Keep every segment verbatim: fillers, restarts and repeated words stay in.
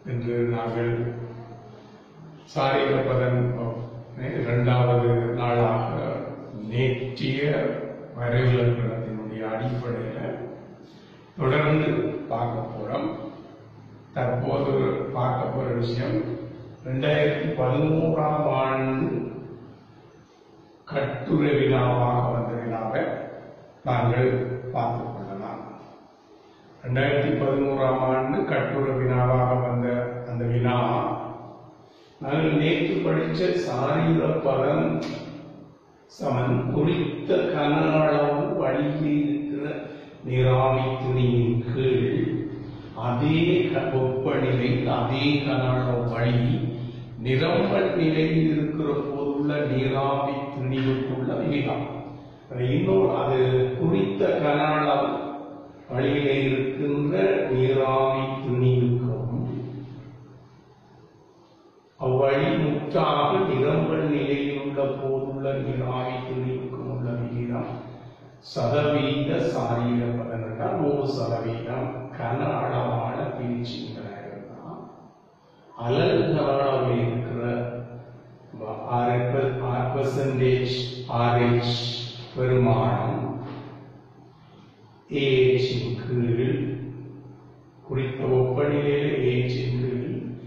இன்று நாங்கள் சாரீரபதன் இரண்டாவது நாளாக நேற்றிய வரைவிலக்கணத்தினுடைய அடிப்படையில் தொடர்ந்து பார்க்க போறோம். தற்போது பார்க்க போற விஷயம் இரண்டாயிரத்தி பதிமூன்றாம் ஆண்டு கட்டுரை வினாவாக வந்த வினாவை நாங்கள் பார்த்துக் கொள்ளலாம். இரண்டாயிரத்தி பதிமூன்றாம் ஆண்டு கட்டுரை வினாவாக வந்த அந்த வினா நாங்கள் நேற்று படித்த சாரீர பதம் சமன் குறித்த கன அளவு வழியில் இருக்கிற நிராமி துணியின் கீழ் அதே வெப்பநிலை அதே கன அளவு வழி நிரம்பல் நிலையில் இருக்கிற போதுள்ள நீராவி துணிவுக்குள்ள விகிதம். இன்னொரு அது குறித்த கன அளவு வழியிலே இருக்கின்ற நீராவி துணிவுக்கும் அவ்வழி முற்றாக நிரம்பல் நிலையில் உள்ள போதுள்ள நீராவி துணிவுக்கும் உள்ள விகிதம் சதவீத சாரீர பதன் என்றால் நூறு சதவீதம் கன அளவான பிரிச்சுங்கிறார். அலல் அளவில் இருக்கிற பெர்சன்டேஜ் ஆர்ஹெச் பெருமானம் ஏஹெச்சின் கீழ் குறித்த வெப்பநிலையில் ஏஹெச்சின் கீழ்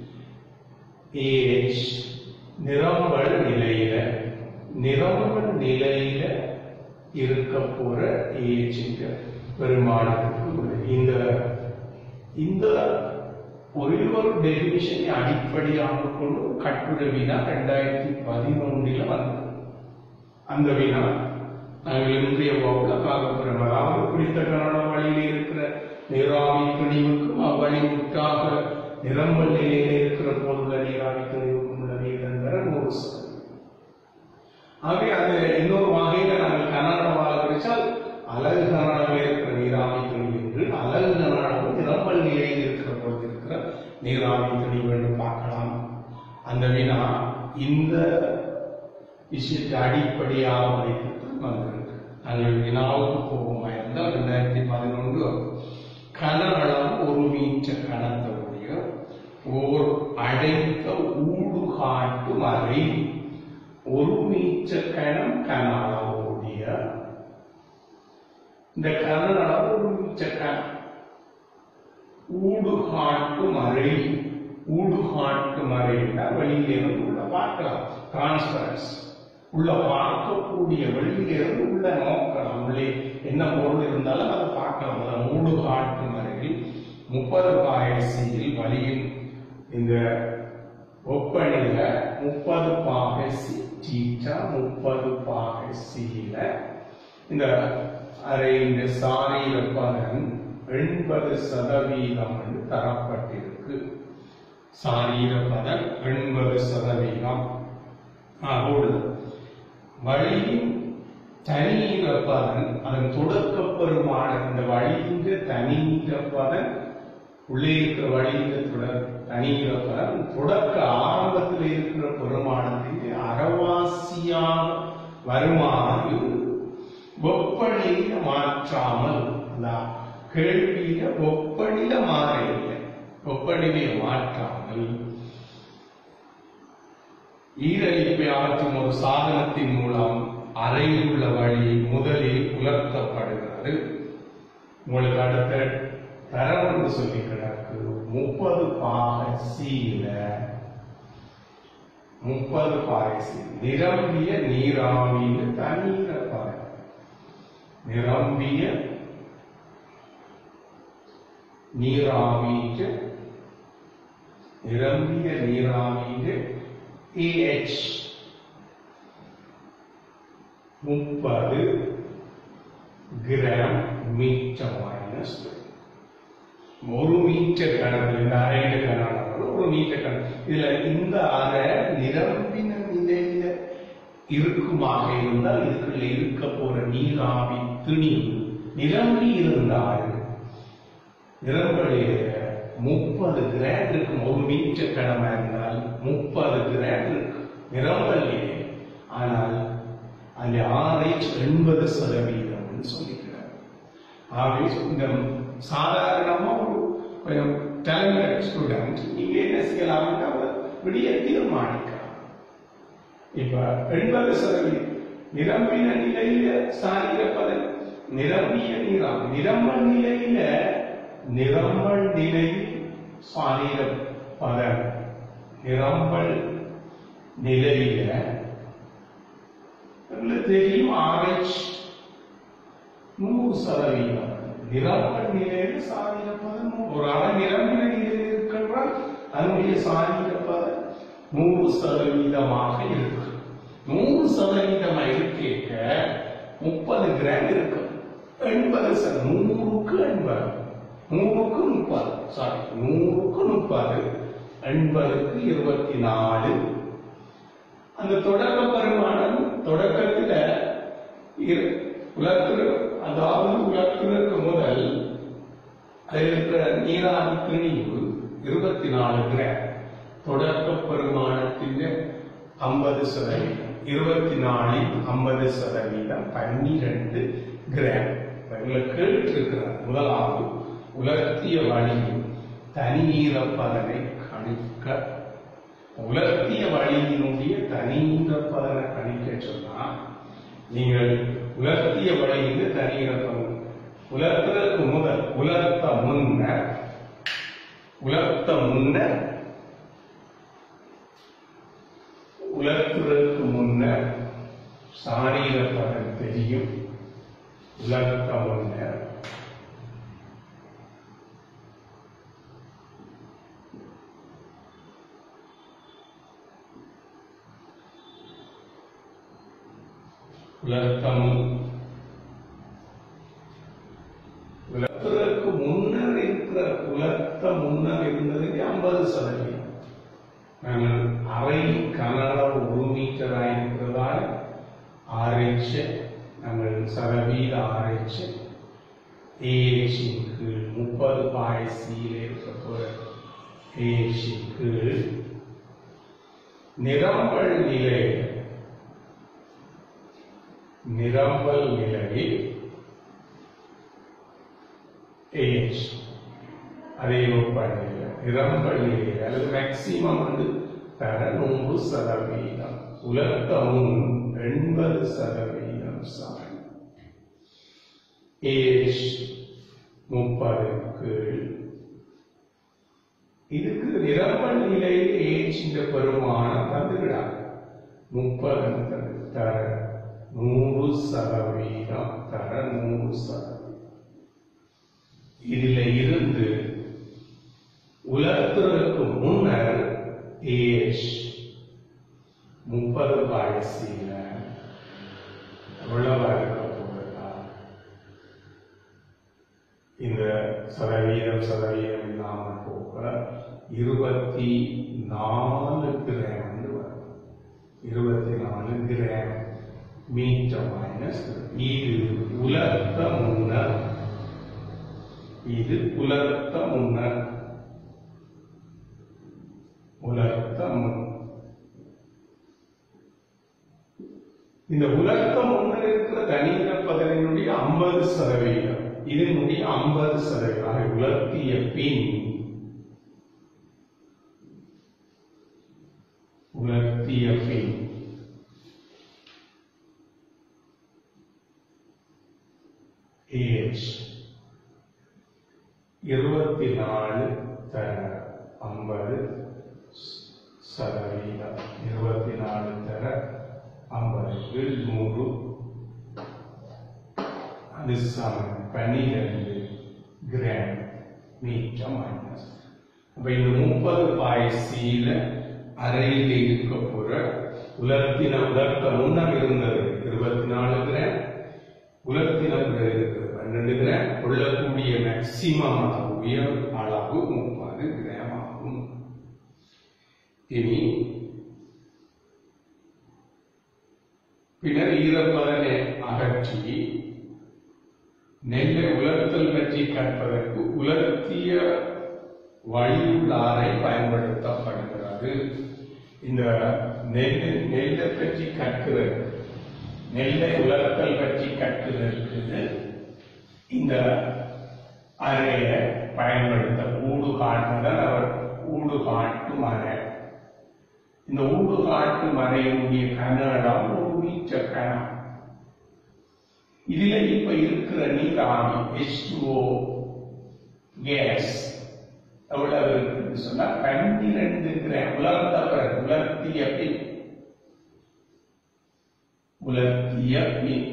ஏஹெச் நிரம்பல் நிலையில நிரம்பல் நிலையில இருக்க போற ஏஹெச்சின் பெருமானத்துக்கு இந்த இந்த ஒரே ஒரு டெபினிஷனை அடிப்படையாக கொண்டு கட்டுரை வினா இரண்டாயிரத்தி பதிமூன்றில் வந்தது. அந்த வினா நாங்கள் இன்றைய வகுப்புல பார்க்க போறோம். அதாவது குறித்த கனடா வழியில் இருக்கிற நீராவி துணிவுக்கும் அவ்வழி முற்றாக நிரம்பல் நிலையில இருக்கிற போதுள்ள நீராவி துணிவுக்கும் உள்ள நீரங்கிற நூறு சதவீதம். ஆகவே அது இன்னொரு வகையில நாங்கள் கனடாவாக பிரிச்சால் அலகு கனடாவில் இருக்கிற நீராவி துணிவு என்று அலகு கனடாவும் நிரம்பல் நிலையில் இருக்கிற போது இருக்கிற நீராவி துணிவு என்று பார்க்கலாம். அந்த வினா இந்த விஷயத்தை அடிப்படையாக வைத்து வந்திருக்கு. நாங்கள் வினாவுக்கு போகுமா இருந்தால் இரண்டாயிரத்தி பதினொன்று கன அளவு ஒரு மீட்டர் கனத்தவுடைய ஓர் அடைத்த ஊடுகாட்டு மறை ஒரு மீட்டர் கனம் கன அளவுடைய இந்த கன அளவு ஒரு மீட்டர் கனம் ஊடுகாட்டு மறை ஊடுகாட்டு மறை என்றால் வெளியிலிருந்து உள்ள பார்க்கலாம். டிரான்ஸ்பரன்ஸ் உள்ள பார்க்கக்கூடிய வெளியிலிருந்து உள்ள நோக்கலாம். உள்ளே என்ன பொருள் இருந்தாலும் அதை பார்க்கலாம். அதான் ஊடுகாட்டு மறையில் முப்பது பாகசியில் வழியும் இந்த ஒப்பணில முப்பது பாகசி தீட்டா முப்பது பாகசியில இந்த அரை இந்த சாரீர பதன் எண்பது சதவீதம் என்று தரப்பட்டிருக்கு. சாரீர பதன் எண்பது சதவீதம் வழியின் தனீர பதன் அதன் தொடக்க பெருமான இந்த வழியின் தனீர பதன் உள்ளே இருக்கிற வழியின் தொடர் தனீர பதன் தொடக்க ஆரம்பத்தில் இருக்கிற பெருமானத்தின் அறவாசியாக வருமாறு வெப்பநிலையை மாற்றாமல் கேள்வியில வெப்பநிலை மாறவில்லை. வெப்பநிலையை மாற்றாமல் ஈரழிப்பை ஆற்றும் ஒரு சாதனத்தின் மூலம் அறையில் உள்ள வழி முதலில் உலர்த்தப்படுகிறது. உங்களுக்கு அடுத்த தரம் என்று சொல்லி கிடக்கு முப்பது பாகசியில முப்பது பாகசி நிரம்பிய நீராவின்னு தண்ணீர பாரு நிரம்பிய நீராவிக்கு நிரம்பிய நீராவிக்கு ஏஹெச் முப்பது கிராம் மீட்டர் மைனஸ் ஒரு மீட்டர் கணக்கு இந்த அரையில கணக்கு ஒரு மீட்டர் கணக்கு. இதுல இந்த அறை நிரம்பின நிலையில இருக்குமாக இருந்தால் இதுக்குள்ள இருக்க போற நீராவி திணிவு நிரம்பி இருந்தால் நிரம்பலிய முப்பது கிராம் இருக்கும். ஒரு மீட்டர் கடமை இருந்தால் முப்பது கிராம் இருக்கு நிரம்பலியே. ஆனால் அந்த ஆவரேஜ் எண்பது சதவீதம் சொல்லிக்கிறார். ஆவரேஜ் இந்த சாதாரணமா ஒரு talented student நீங்க செய்யலாம் அவர் விடிய தீர்மானிக்கலாம். இப்ப எண்பது சதவீதம் நிரம்பின நிலையில சாரிர பதன் நிரம்பிய நீராம் நிரம்பல் நிலையில நிரம்பல் நிலையில் சாரிர பதன் நிரம்பல் நிலையில தெரியும் ஆர்எச் நூறு சதவீதம் நிரம்பல் நிலையில் சாரிர பதன் ஒரு அறை நிரம்பின நிலையில் இருக்கின்றால் அதனுடைய சாரிர பதன் நூறு சதவீதமாக இருக்கு. நூறு சதவீதமாக இருக்க முப்பது கிராம் இருக்கு. எண்பது நூறுக்கு எண்பது நூறுக்கு முப்பது சாரி நூறுக்கு முப்பது எண்பதுக்கு இருபத்தி நாலு. அந்த தொடக்க பரிமாணம் தொடக்கத்துல உலகத்தில் அதாவது உலகத்திற்கு முதல் அதில் இருக்கிற நீராவி பிணிவு இருபத்தி நாலு கிராம் தொடக்க பெருமானத்தின் ஐம்பது சதவீதம் இருபத்தி நாலில் ஐம்பது சதவீதம் பன்னிரண்டு கிராம் கேட்டிருக்கிறார். முதலாவது உலர்த்திய வழியில் தனிநீர பலனை கணிக்க உலர்த்திய வழியினுடைய தனிநீர பலனை கணிக்க சொன்னா நீங்கள் உலர்த்திய வழியில் தனிநீர பலன் உலர்த்ததற்கு முதல் உலர்த்த முன்னர் உலர்த்த முன்னர் உலர்த்துவதற்கு முன்னர் சாரீர பலன் தெரியும். உலர்த்த முன்னர் உலர்த்தம் உலர்த்துவதற்கு முன்னர் இருக்கிற உலர்த்த முன்னர் இருந்ததுக்கு ஐம்பது சதவீதம் நாங்கள் அரை கனளவு ஒரு மீட்டராக இருக்கிறதால் ஆர்எச் நாங்கள் சதவீத ஆர்எச் ஏஎச்சின் கீழ் முப்பது பாய் சியில் இருக்க ஏஎச்சின் கீழ் நிரம்பல் நிலை நிரம்பல் நிலையில் ஏஎச் அதே ஒப்படையில் நிரம்பல் நிலையில் அல்லது மேக்சிமம் வந்து தர நூறு சதவீதம் உலர்த்தமும் எண்பது சதவீதம் சமன் ஏஎச் முப்பது கீழ் இதுக்கு நிரம்பல் நிலையில் ஏஎச் இந்த பெருமானம் தந்துவிடாங்க முப்பது தர நூறு சதவீதம் தர நூறு சதவீதம் இதுல இருந்து உலர்த்துவதற்கு முன்னர் ஏஎச் முப்பது பாய்சியில எவ்வளவா இருக்க போகிறதா இந்த சதவீதம் சதவீதம் இல்லாமல் போக இருபத்தி நாலு கிராம் வரும். இருபத்தி நாலு கிராம் மீட்டர் மைனஸ் இது உலர்த்த முன்னர் இது உலர்த்த முன்னர் உலர்த்த முன் இந்த உலர்த்த முன்னர் இருக்கிற தனிநீர பதனினுடைய ஐம்பது சதவீதம் இதனுடைய ஐம்பது சதவீதம் உலர்த்திய பின் உலர்த்திய பின் ஏஎச் இருபத்தி நாலு தர ஐம்பது சதவீதம் இருபத்தி நாலு தர ஐம்பதுக்கு நூறு அது சமன் பன்னிரண்டு கிராம் மீட்டர் மைனஸ். அப்ப இந்த முப்பது பாய்சியில அறையில் இருக்க போற உலர்த்தின உலர்த்த முன்னர் இருந்தது இருபத்தி நாலு கிராம் உலர்த்தின இருக்கிறது பன்னெண்டு கிராம் கொள்ளக்கூடிய மேக்சிமம் உயர் அளவு முப்பது கிராம் ஆகும். இனி பின்னர் ஈரப்பதனை அகற்றி நெல்லை உலர்த்தல் பற்றி கற்பதற்கு உலர்த்திய வழியுள்ளாரை பயன்படுத்தப்படுகிறது. இந்த நெல் நெல்லை பற்றி கற்கிறது நெல்லை உலர்த்தல் பற்றி கற்கிறதுக்கு இந்த அறையை பயன்படுத்த கூடு காட்டுதல் அவர் ஊடுகாட்டு மறை. இந்த ஊடுகாட்டு மறையினுடைய கனடம் ஒரு மீட்டர் கனம். இதுல இப்ப இருக்கிற நீராவி எச் டூ ஓ கேஸ் எவ்வளவு இருக்குன்னு சொன்னா பன்னிரண்டு கிராம். உலர்ந்த பிறகு உலர்த்திய பின் உலர்த்திய பின்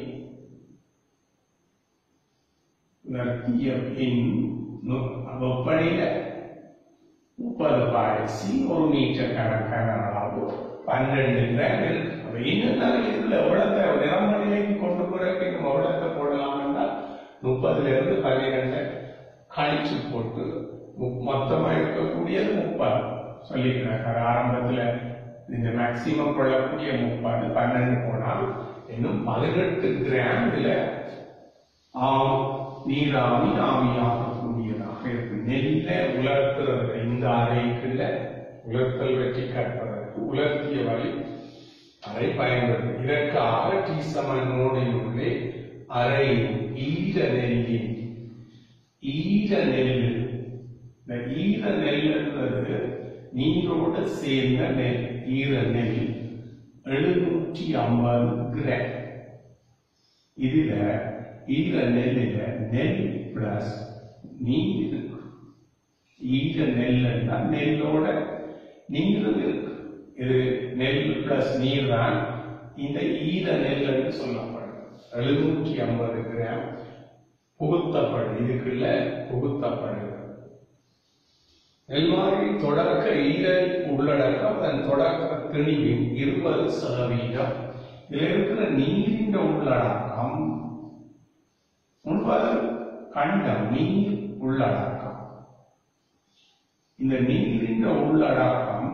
உலர்த்திய பின் வெப்பநிலை முப்பது பாய்ச்சி ஒரு மீட்டர் கணக்கான அளவு பன்னிரண்டு கிராம் இருக்கு. இன்னும் இதுல எவ்வளத்தை நிரம்ப நிலைக்கு கொண்டு போறதுக்கு நம்ம எவ்வளத்தை போடலாம்னா முப்பதுல இருந்து பன்னிரெண்டு கழிச்சு போட்டு மொத்தமா இருக்கக்கூடியது முப்பது சொல்லிக்கிறாங்க. ஆரம்பத்துல இந்த மேக்சிமம் கொள்ளக்கூடிய முப்பது பன்னெண்டு போனால் இன்னும் பதினெட்டு கிராம் இதுல ஆம் நீராவி ஆவியாகக்கூடியதாக இருக்கு. நெல்ல உலர்த்துறது இந்த அறைக்குள்ள உலர்த்தல் வெற்றி கற்பதற்கு உலர்த்திய வழி அறை பயன்படுது. இதற்காக டி சமன் நோடினுள்ளே அறை ஈர நெல்லின் ஈர நெல். இந்த ஈர நெல் என்பது நீரோட சேர்ந்த நெல். ஈர நெல் எழுநூற்றி ஐம்பது கிராம். இதுல ஈர நெல்லில நெல் பிளஸ் நீர் இருக்கு. ஈர நெல்லுன்னா நெல்லோட நீரும் இருக்கு. இது நெல் பிளஸ் நீர் தான் இந்த ஈர நெல் சொல்லப்படும். எழுநூற்றி ஐம்பது கிராம் புகுத்தப்படும். இதுக்குள்ள புகுத்தப்படுகிறது. நெல்மாரி தொடக்க ஈர உள்ளடக்கம் அதன் தொடக்க திணிவின் இருபது சதவீதம். இதுல இருக்கிற நீரின் உள்ளடக்கம் முன்பது கண்டம் நீர் உள்ளடக்கம். இந்த நீரின் உள்ளடக்கம்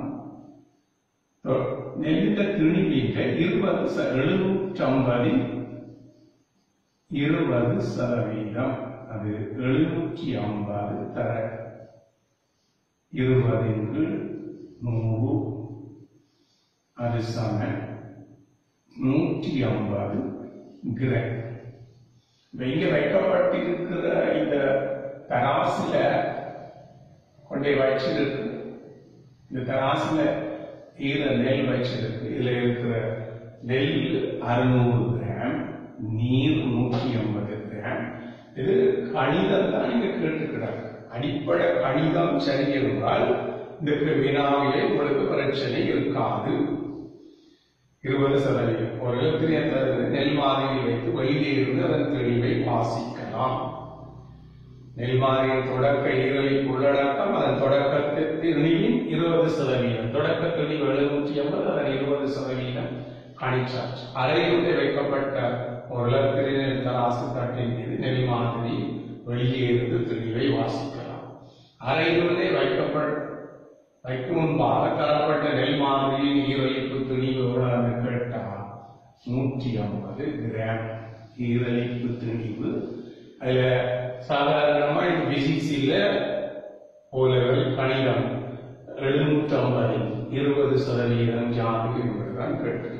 நெல்ல திணிவிட்ட இருபது எழுநூற்றி ஐம்பதில் இருபது சதவீதம். அது எழுநூற்றி ஐம்பது தர இருபதிற்கு நூறு அது சம நூற்றி ஐம்பது கிராம். இங்க வைக்கப்பட்டிருக்கிற இந்த தராசுல கொண்டே வச்சிருக்கு. இந்த தராசுல ஈர நெல் வச்சிருக்கு. இதுல இருக்கிற நெல் அறுநூறு கிராம், நீர் நூற்றி ஐம்பது கிராம். இது கணிதம் தான் இங்க கேட்டுக்கிறாங்க. அடிப்படை கணிதம் சரி என்றால் இந்த வினாவிலே உங்களுக்கு பிரச்சனை இருக்காது. இருபது சதவீதம் ஒரு எழுத்திரியர் நெல் மாதிரியில் வைத்து வெளியே இருந்து அதன் தெளிவை வாசிக்கலாம். நெல் மாதிரியின் தொடக்க ஈரலின் உள்ளடக்கம் அதன் தொடக்கத்தின் இருபது சதவீதம். தொடக்க தெளிவு எழுநூற்றி ஐம்பது அதன் இருபது சதவீதம் கணிச்சாச்சு. அறையிலே வைக்கப்பட்ட ஒரு எழுத்திரியர் தராசு தட்டின் மீது நெல் மாதிரி வெளியே இருந்து தெளிவை வாசிக்கலாம். அறையிலே வைக்கப்பட்ட வைக்கும் முன்பாக தரப்பட்ட நெல் மாதிரியின் ஈரலிப்பு திணிவு எவ்வளவு கேட்டால் நூற்றி ஐம்பது கிராம் ஈரலிப்பு திணிவு. அதுல சாதாரணமா இந்த பிசிசியில போலவல் கணிதம் எழுநூற்றி ஐம்பது இருபது சதவீதம் ஜாதி என்பதுதான் கேட்டிருக்கிறார்.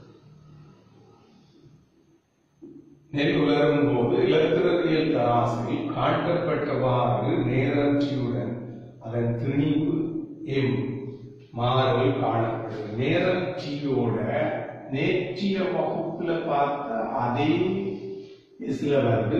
நெல் உலரும் போது இலத்திரவியல் தராசில் காட்டப்பட்டவாறு நேரச்சியுடன் அதன் திணிவு எம் மாறல் காணப்படுது. நேரச்சியோட நேற்றிய வகுப்புல பார்த்த அதே சில வந்து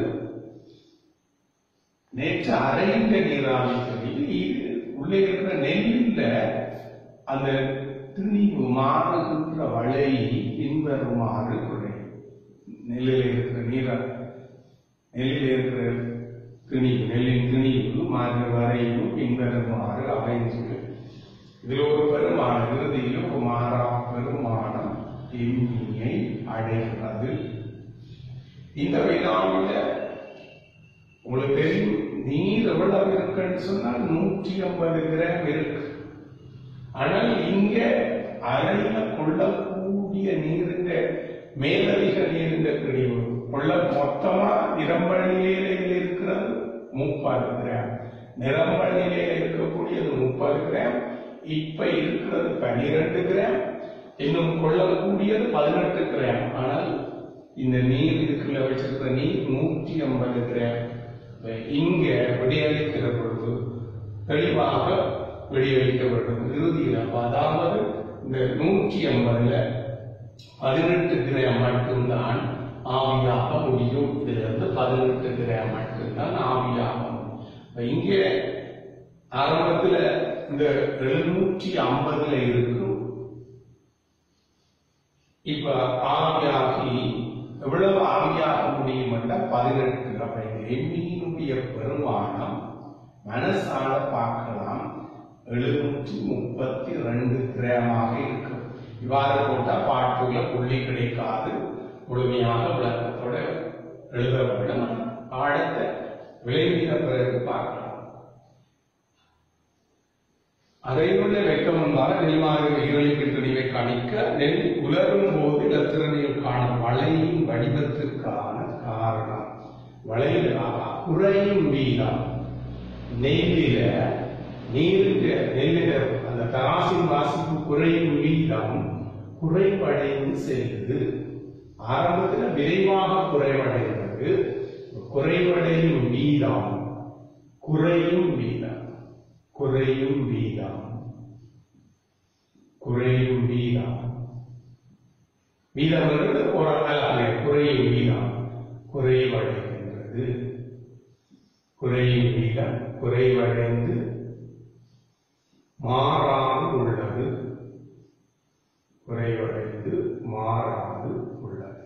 நேற்று அரைந்த நீராவிகளில் உள்ளே இருக்கிற நெல்லில் அந்த திணிவு மாறுகின்ற வளையை பின்வருமாறு குறையும். நெல்லில் இருக்கிற நீரா நெல்லில் இருக்கிற திணிவு நெல்லின் திணிவு மாறு வரையும் பின்வருமாறு அமைஞ்சு இதில் ஒரு பெருமானம் இறுதியில் ஒரு மாறா பெருமானம் எண்ணியை அடைகிறது. இந்த வினாவில உங்களுக்கு தெரியும் நீர் எவ்வளவு இருக்குன்னு சொன்னால் நூற்றி ஐம்பது கிராம் இருக்கு. ஆனால் இங்க அறையில கொள்ளக்கூடிய நீருங்க மேலதிக நீருங்க கிடைவு கொள்ள மொத்தமா நிரம்பல் நிலையில இருக்கிறது முப்பது கிராம். நிரம்பல் நிலையில இருக்கக்கூடியது முப்பது கிராம். இப்ப இருக்கிறது பனிரெண்டு கிராம். இன்னும் கொள்ளக்கூடியது பதினெட்டு கிராம். ஆனால் இந்த நீர் இதுக்குள்ள வச்சிருக்கிற நீர் நூற்றி ஐம்பது கிராம். இங்க விடையளிக்கிற பொழுது தெளிவாக வெளியளிக்கப்பட்டது. இறுதியில் அதாவது இந்த நூற்றி ஐம்பதுல பதினெட்டு கிராம் மட்டும்தான் ஆவியாக முடியும். இதுல இருந்து பதினெட்டு கிராம் மட்டும்தான் ஆவியாகும். இங்கே ஆரம்பத்துல இந்த எழுநூற்றி ஐம்பதுல இருக்கும். இப்ப ஆவியாகி எவ்வளவு ஆவியாக முடியும் என்றால் பதினெட்டு. அப்ப எண்ணியினுடைய பெருமானம் மனசால பார்க்கலாம் எழுநூற்றி முப்பத்தி ரெண்டு கிராமாக இருக்கும். இவ்வாறு போட்டா பாட்டுல புள்ளி கிடைக்காது. முழுமையாக விளக்கத்தோட எழுத வேண்டும். பாடத்தை விளைவித்த பிறகு பார்க்கலாம். அதையுள்ள வெக்கம் வந்தால் நெல்மாறு ஈரலிப்பு துணிவை கணிக்க நெல் உலரும் போது இலத்திரனில் காணும் வளையின் வடிவத்திற்கான காரணம். வளையில் குறையும் வீதம் நெல்லில நீரில் நெல்லில அந்த தராசின் வாசிப்பு குறையும் வீதம் குறைவடைந்து செல்லுது. ஆரம்பத்தில் விரைவாக குறைவடைந்தது. குறைவடையும் வீதம் குறையும் வீதம் குறையும் வீதம் குறையும் வீதம் வீதம் ஒரு குறையும் வீதம் குறைவடைகின்றது. குறையும் வீதம் குறைவடைந்து மாறாது உள்ளது. குறைவடைந்து மாறாது உள்ளது.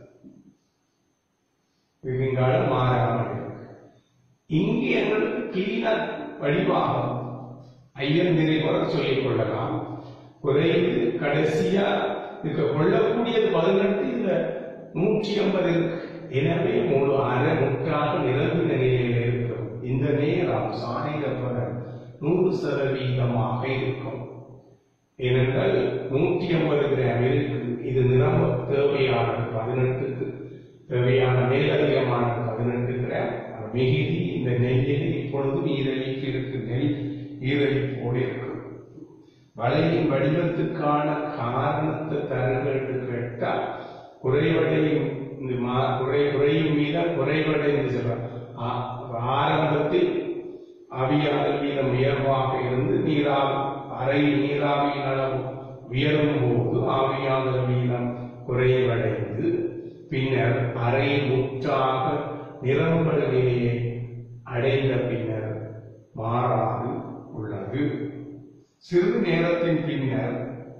இதுங்கால மாறாமல் இருக்கு. இங்கே எங்களுக்கு கிளீனர் வடிவாகும் ஐயந்திரை கூட சொல்லிக் கொள்ளலாம். குறைந்து கடைசியா இருக்க கொள்ளக்கூடியது பதினெட்டு. இதுல நூற்றி ஐம்பது இருக்கு. எனவே மூணு அரை முற்றாக நிரம்பின நிலையில இருக்கிறோம். இந்த நேரம் சாணிகப்பட நூறு சதவீதமாக இருக்கும். ஏனென்றால் நூற்றி ஐம்பது கிராம் இருக்கு. இது நிரம்ப தேவையானது பதினெட்டுக்கு தேவையான மேலதிகமான பதினெட்டு கிராம் மிகுதி இந்த நெல்லில் இப்பொழுது ஈரலிக்கு இருக்கு. நெல் ஈரலிப்போடு இருக்கும். வளையின் வடிவத்துக்கான காரணத்தை தருங்கள் என்று கேட்டால் குறைவடையும் குறை குறையும் வீதம் குறைவடைந்து செல்வார். ஆரம்பத்தில் ஆவியாதல் வீதம் உயர்வாக இருந்து நீராவி அறை நீராவியின் அளவு உயரும் போது ஆவியாதல் வீதம் குறைவடைந்து பின்னர் அறை முற்றாக நிரம்பல் நிலையை அடைந்த பின்னர் மாறாது உள்ளது. சிறிது நேரத்தின் பின்னர்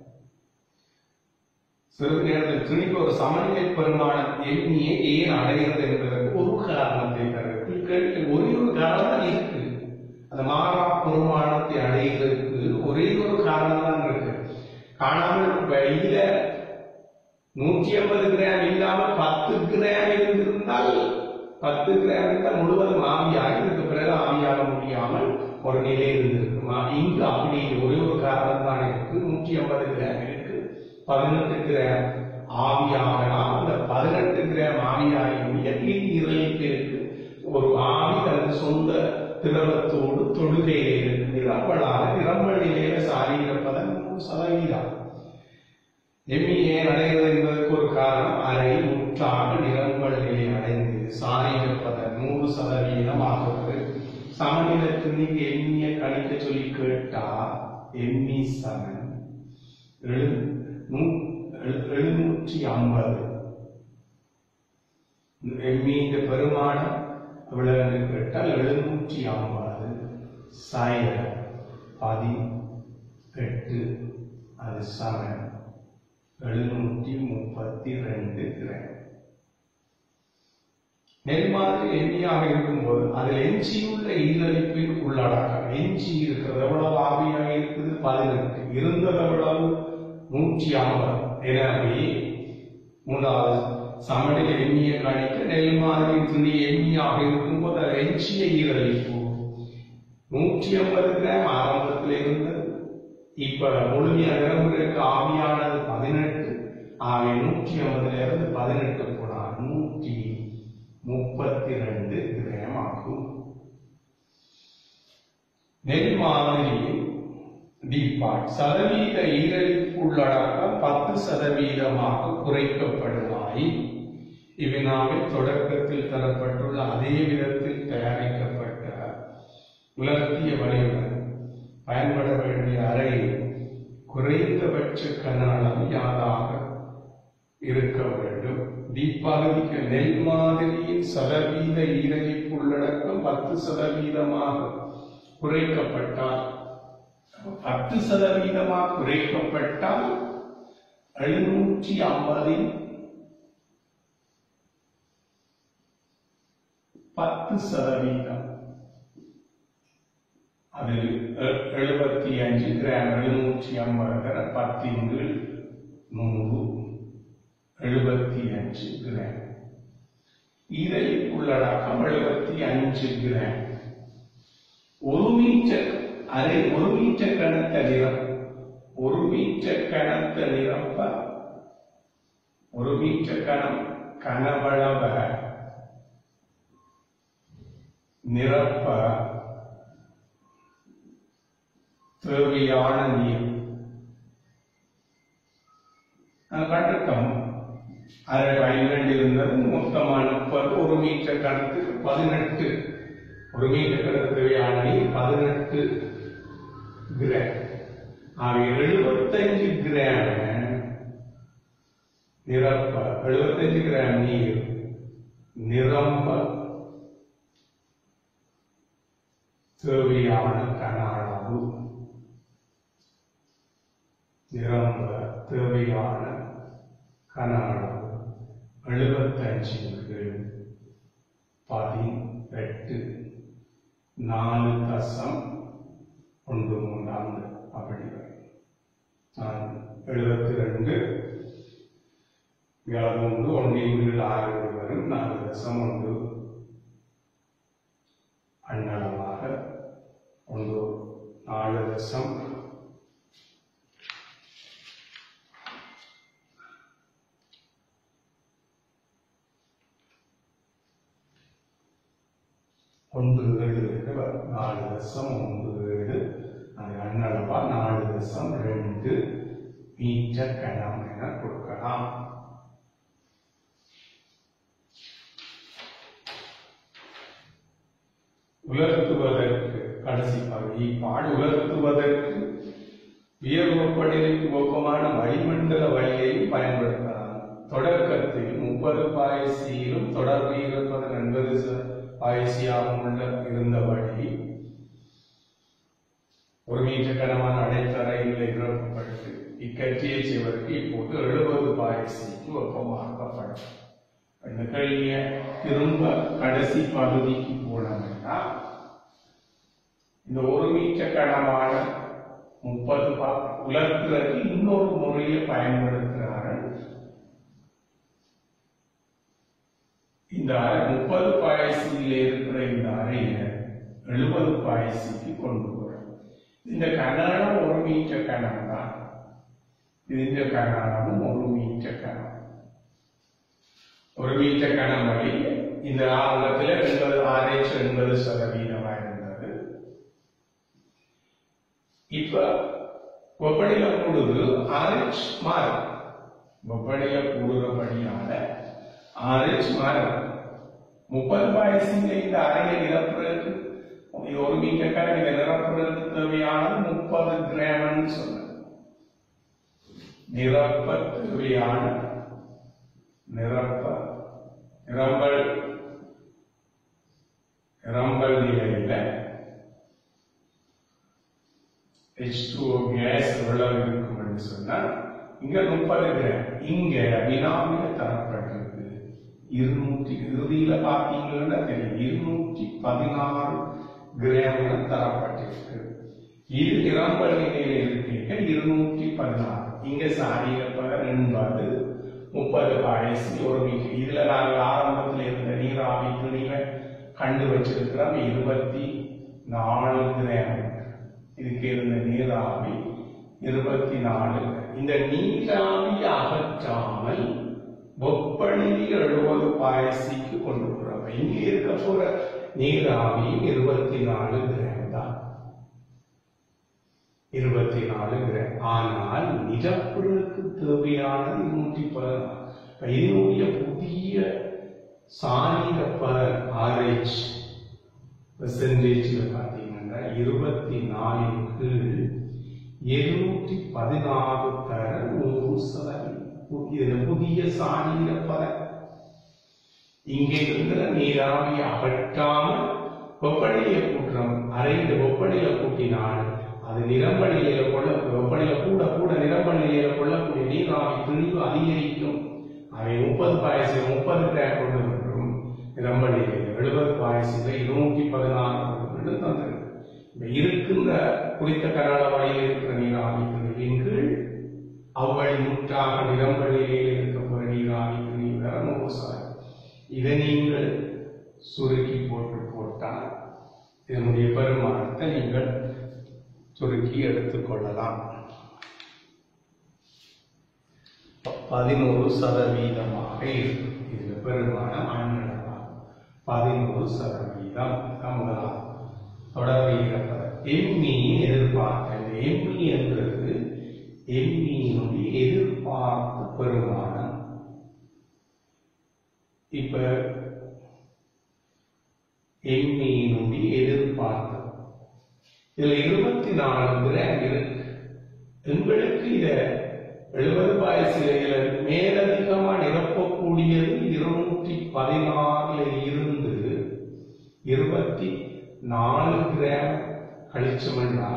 சிறிது நேரத்தில் துணிக்கு ஒரு சமநிலை பெருமானம் எண்ணியை ஏன் அடைகிறது என்பதற்கு ஒரு காரணத்தை தருகிறது. ஒரே ஒரு காரணம் இருக்கு. அந்த மாறா பெருமானத்தை அடைகிறதுக்கு ஒரே ஒரு காரணம் தான் இருக்கு. காணாமல் வெளியில நூற்றி ஐம்பது கிராம் இல்லாமல் பத்து கிராம் இருந்திருந்தால் பத்து கிராம் இருந்தால் முழுவதும் ஆவியாக இதுக்கு பிறகு ஆவியாக முடியாமல் ஒரு நிலை இருந்திருக்குமா? இங்கு அப்படி ஒரே ஒரு காரணம் தான் இருக்கு. நூற்றி ஐம்பது கிராம் இருக்கு. பதினெட்டு கிராம் ஆவியாகலாம். அந்த பதினெட்டு கிராம் ஆவியாகிய ஈரலிப்பு இருக்கு. ஒரு ஆவி தனது சொந்த திரவத்தோடு தொழுகையில இருக்கு. நிரம்பலாக நிரம்பல் நிலையில சாரீரப்பதன் நூறு சதவீதம். எம்மி ஏன் அடைகிறது என்பதற்கு ஒரு காரணம் அரை முற்றாக நிரம்பல் நிலை அடைந்து சாரீரப்பதன் நூறு சதவீதம் ஆகிறது. சமநிலத்தில் நீங்க எண்ணிய கணிக்க சொல்லி கேட்டா எம்மி சமன் எழுநூற்றி ஐம்பது. எம்மி பெருமானம் எவ்வளவு கேட்டால் எழுநூற்றி ஐம்பது சைல பதினெட்டு. அது சமன் எழுநூற்றி முப்பத்தி ரெண்டு கிராம். நெல் மாதிரி எண்ணியாக இருக்கும்போது அதில் எஞ்சியுள்ள ஈரலிப்பின் உள்ளடக்கம் எஞ்சி இருக்கிறது எவ்வளவு ஆவியாக இருக்குது? பதினெட்டு. இருந்தது எவ்வளவு? நூற்றி ஐம்பது. எனவே மூன்றாவது சமநிலை எண்ணிய கணிக்க நெல் மாதிரி துணி எண்ணியாக இருக்கும்போது அது எஞ்சிய ஈரலிப்பு நூற்றி ஐம்பது கிராம் ஆரம்பத்தில் இருந்தது. இப்ப முழுமையாக நிரம்புறதுக்கு ஆவியானது பதினெட்டு. ஆவி நூற்றி ஐம்பதுல இருந்து பதினெட்டு போனால் நூற்றி முப்பத்தி ரெண்டு கிராம் ஆகும். நெல் மாதிரியின் டிபார்ட் சதவீத ஈரலிப்பு உள்ளடக்கம் பத்து சதவீதமாக குறைக்கப்படுவாய். இவ்வினாவில் தொடக்கத்தில் தரப்பட்டுள்ள அதே விதத்தில் தயாரிக்கப்பட்ட உலர்த்திய வழியுடன் பயன்பட வேண்டிய உங்களுடைய அறையில் குறைந்தபட்ச கன அளவு யாராக இருக்க வேண்டும். டிப்பகுதிக்கு நெல் மாதிரியின் சதவீத ஈரலிப்பு உள்ளடக்கம் பத்து சதவீதமாக குறைக்கப்பட்டால் பத்து சதவீதமாக குறைக்கப்பட்டால் எழுநூற்றி ஐம்பதில் பத்து சதவீதம் அதில் எழுபத்தி அஞ்சு கிராம் எழுநூற்றி ஐம்பது பத்தின் நூறு எழுபத்தி அஞ்சு கிராம் ஈரலிப்பு உள்ளடக்கம் எழுபத்தி அஞ்சு கிராம். ஒரு மீட்டர் அரை ஒரு மீட்டர் கனத்த நிறம் ஒரு மீட்டர் கனத்த நிரப்ப ஒரு மீட்டர் கனம் கனவளவ நிரப்ப தேவையான நீர் கட்டத்தம் அரை பன்னிரண்டு இருந்தது மொத்தமான முப்பது ஒரு மீட்டர் கணத்துக்கு பதினெட்டு ஒரு மீட்டர் கணக்கு தேவையான நீர் பதினெட்டு கிராம். ஆக எழுபத்தஞ்சு கிராம் நிரப்ப எழுபத்தஞ்சு கிராம் நீர் நிரம்ப தேவையான கன அளவு நிரம்ப தேவையான கன அளவு எழுபத்தஞ்சு பதினெட்டு நாலு தசம் ஒன்று மூன்றாண்டு அப்படி எழுபத்தி ரெண்டு மூன்று ஒன்றில் ஆறு வரும் நாலு தசம் ஒன்று அண்ணளவாக ஒன்று நாலு தசம் ஒன்று ஏழு நாலு தசம் ஒன்று ஏழு அது அண்ணளவா நாலு தசம் ரெண்டு மீட்டர் கனம் என கொடுக்கலாம். உலர்த்துவதற்கு கடைசி பகுதி பாடு உலர்த்துவதற்கு வியர்வப்படிலைக்கு ஒப்பமான வளிமண்டல வழியையும் பயன்படுத்தலாம். தொடக்கத்தில் முப்பது பாயசியிலும் தொடர்பு இருப்பது எண்பது பாயசியாகவும் உள்ள இருந்தபடி ஒரு மீட்டர் கனமான அடைத்தரையில் நிரப்பப்பட்டு இக்கட்சியை செய்வதற்கு இப்போது எழுபது பாயசிக்கு ஒப்பமாக்கப்படும். இந்த கேள்வியை திரும்ப கடைசி பகுதிக்கு போனோம்னா இந்த ஒரு மீட்டர் கனமான முப்பது உலர்த்துறதுக்கு இன்னொரு முறையை பயன்படுத்துகிறார்கள். இந்த முப்பது பாயசியில் இருக்கிற இந்த அறைய எழுபது பாயசிக்கு கொண்டு போறோம். இந்த கனளம் ஒரு மீட்டர் கனம் தான். இந்த கனளமும் ஒரு மீட்டர் கனம் ஒரு மீட்டர் கனம் வழி இந்த ஆரம்பத்தில் எண்பது ஆரேஜ் எண்பது சதவீதமாக இருந்தது. இப்ப வெப்பநிலை கூடுது ஆரேஜ் மாறும். வெப்பநிலை கூடுறபடியால ஆரேஜ் மாறும். முப்பது பாயசிங்க இந்த அறையை நிரப்புறதுக்கு ஒரு மீட்டர் கனம் இதை நிரப்புறதுக்கு தேவையானது முப்பது கிராம் சொன்ன நிரப்ப தேவையான நிரப்ப நிரம்பல் நிரம்பல் நிலையில H two O கேஸ் எவ்வளவு இருக்கும் என்று சொன்னால் இங்க முப்பது கிராம் இங்க வினாவில தரப்பட்டிருக்கு இருநூற்றி இறுதியில பாத்தீங்கன்னா தெரியும் இருநூற்றி பதினாறு கிராம் தரப்பட்டிருக்கு. இது நிரம்பல் நிலையில இருக்க இருநூற்றி பதினாறு இங்க சாரியில எண்பது முப்பது பாயசி ஒரு மீட்டர். இதுல நாங்கள் ஆரம்பத்தில் இருந்த நீராவி துணிவை கண்டு வச்சிருக்கிறோம் இருபத்தி நாலு கிராம். இதுக்கு இருந்த நீராவி இருபத்தி நாலு. இந்த நீராவி அகற்றாமல் வெப்பநிலை எழுபது பாயசிக்கு கொண்டு போறோம். இங்க இருக்க போற நீராவி இருபத்தி நாலு கிராம் தான் இருபத்தி நாலு கிராம். ஆனால் நிரப்புறதுக்கு தேவையானது இருநூற்றி பதினாறு. இதனுடைய புதிய சாணிகப்ப ஆரேஜ் பெர்சன்டேஜ்ல பாத்தீங்கன்னா இருபத்தி நாலின் கீழ் எழுநூற்றி பதினாறு தர நூறு சதவீதம் புதிய சாரீர பதம். இங்கே இருக்கிற நீராவியை அகற்றாமல் வெப்பநிலையை கூட்டுறோம். அரைந்த வெப்பநிலை கூட்டினால் அது நிரம்பநிலையில கொள்ள வெப்பநிலை கூட கூட நிரம்பநிலையில கொள்ளக்கூடிய நீராவி பிழிவு அதிகரிக்கும். அவை முப்பது பாயசில முப்பது கிராம் கொண்டு வரும் நிரம்பநிலையில எழுபது பாயசில இருநூற்றி பதினாறு கொண்டு தந்திருக்கு. இருக்கின்ற குறித்த கராள வாயில் இருக்கிற நீராவிகளின் கீழ் அவ்வளி முற்றாக நிரம்பநிலையில் இருக்கிற நீராவிக்கு நீர் நூறு சதவீதம். இதை நீங்கள் சுருக்கி போட்டு போட்டால் இதனுடைய பெருமானத்தை நீங்கள் சுருக்கி எடுத்துக்கொள்ளலாம். பதினோரு சதவீதமாக இருக்கும். இதுல பெருமானம் ஆண்களலாம் பதினோரு சதவீதம். முதலாம் தொடர்பு எம்மீன் எதிர்பார்த்தல். எம்மி என்றது எம்மீனுடைய எதிர்பார்த்த பெருமானம். இப்ப எம்மீனுடைய எதிர்பார்த்த இதுல இருபத்தி நாலு கிராம் இருக்கு. எங்களுக்கு இத எழுபது பாயசிலையில மேலதிகமா நிரப்பக்கூடியது இருநூற்றி பதினாறுல இருந்து இருபத்தி நாலு கிராம் கழிச்சோம்னா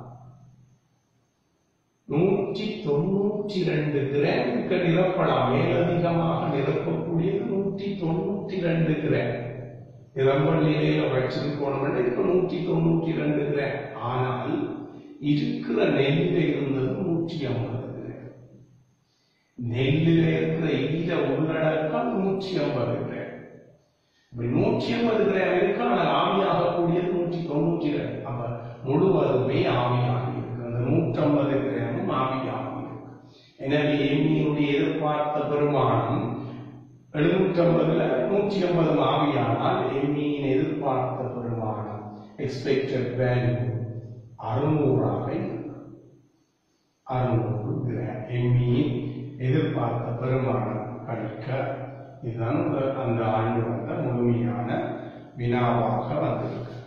நூற்றி தொண்ணூற்றி ரெண்டு கிராமுக்கு நிரப்பலாம். மேலதிகமாக நிரப்பக்கூடியது நூற்றி தொண்ணூற்றி ரெண்டு கிராம். நிரம்பநிலையில வச்சிருக்கணும் இப்ப நூற்றி தொண்ணூற்றி ரெண்டு கிராம். ஆனால் இருக்கிற நெல்லில இருந்தது நூற்றி ஐம்பது கிராம். நெல்லில இருக்கிற ஈர உள்ளடக்கம் நூற்றி ஐம்பது கிராம். நூற்றி ஐம்பது கிராம் இருக்கு. ஆனால் ஆவியாகக்கூடியது நூற்றி தொண்ணூற்றி ரெண்டு. அப்ப முழுவதுமே ஆவியாக இருக்கு. அந்த நூற்றி ஐம்பது கிராமும் ஆவியாக இருக்கு. எனவே எம்மியினுடைய எதிர்பார்த்த பெருமானம் எழுநூற்றி ஐம்பதுல நூற்றி ஐம்பது ஆவியானால் எம்மியின் எதிர்பார்த்த பெருமானம் எக்ஸ்பெக்டட் வேல்யூ அறுநூறாக இருக்கு. அறுநூறு கிராம் எம்மியின் எதிர்பார்த்த பெருமானம் கழிக்க. இதுதான் அந்த ஆண்டு வந்த முழுமையான வினாவாக வந்திருக்கு.